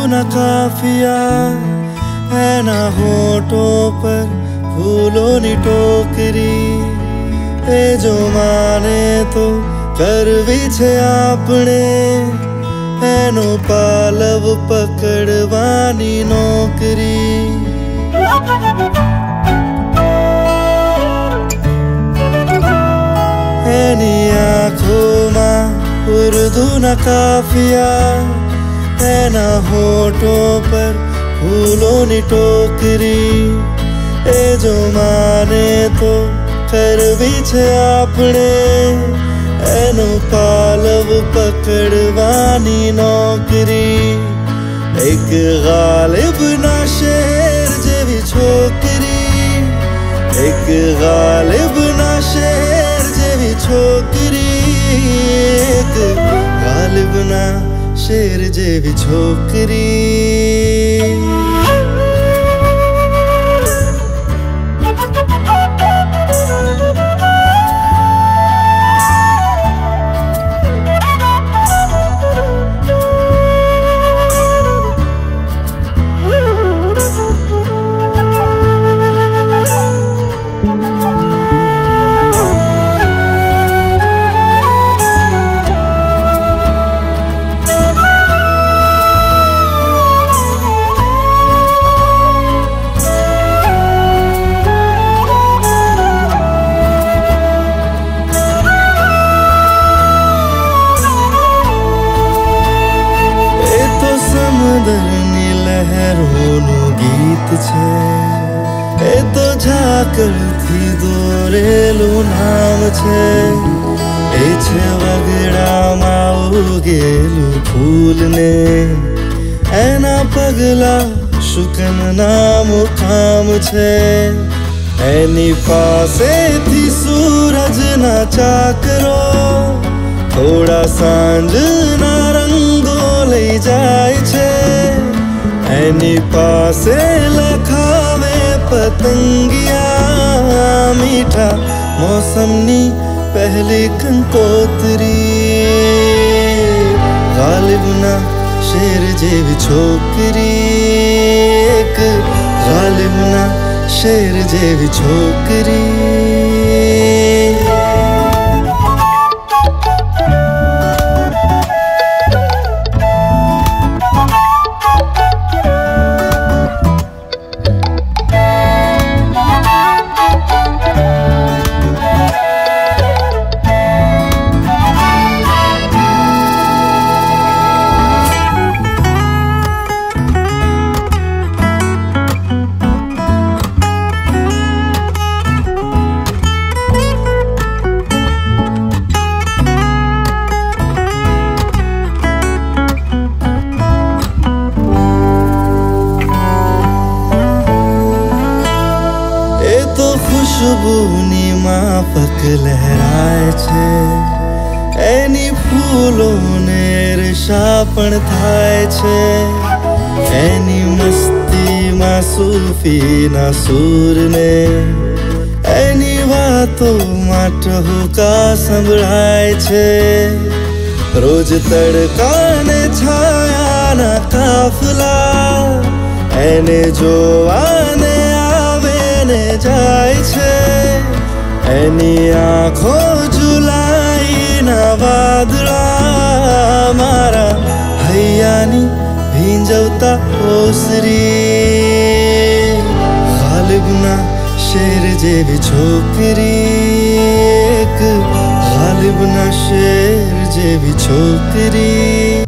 न काफिया है ना होठों पर फूलों नी टोकरी ए जो माने तो कर विछे आपने एनो पालव पकड़वानी नौकरी एनी आँखों में उर्दू न काफिया है ना होठों पर फूलों नी टोकरी ए जो माने तो कर विछे आपने एनो पालव पकड़वानी नौकरी एक गालिब ना शेर जेवी छोकरी एक गालिब ना शेर जेवी छोकरी एक गालिब ना शेर जेवी छोकरी समंदरनी लहरों गीत छे ए तो झाकड़ थी दोरेलू नाम छे ए छे वगड़ा माऊ गेलू फूल ने एना पगला शुकन नाम काम छे एनी पासे थी सूरज ना चाकरो थोड़ा सांझ ना रंगो लई जाय छे एनी पासे लखावे पतंगिया मीठा मौसमनी पहली कंकोतरी गालिब ना शेर जेवी छोकरी एक गालिब ना शेर जेवी छोकरी खुशबूनी माफक लहराए छे एनी फूलों ने ईर्षापण थाय छे एनी मस्ती में सूफी ना सूर ने एनी वातो में टहुका संभळाय छे रोज तड़का ने छाया ना काफला एने जोवाने ने जाय छे एनी आँखों जुलाई ना वादळा मारा हैयानी भींजवता ओसरी गालिब ना शेर जेवी छोकरी एक गालिब ना शेर जेवी छोकरी।